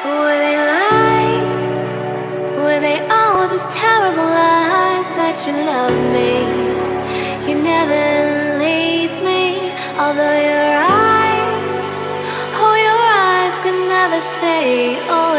Were they lies? Were they all just terrible lies that you love me? You never leave me, although your eyes, oh, your eyes could never say, oh,